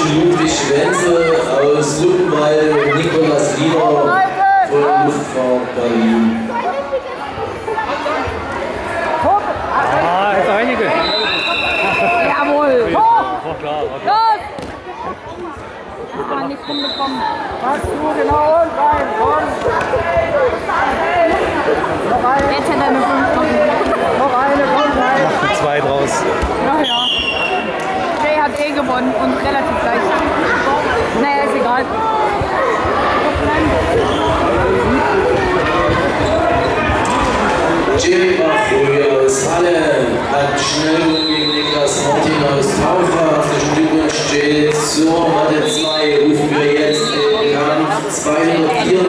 zwischen Ludwig Wenzel aus Luckenwalde und Nikolaus Lieber von Luftfahrt Berlin. Ah, ist einige. Jawohl! Oh, klar. Los! Hat man nicht hinbekommen. Machst du genau und rein, komm! Noch eine. Jetzt hätte er eine 5 noch. Noch eine, komm rein! Macht eine 2 draus. Ja, ja. Jay hat eh gewonnen und relativ leicht. Naja, ist egal. Jay Bachroy aus Halle hat schnell gegen Niklas Martin aus Taufach. Glückwunsch Jay zur Matte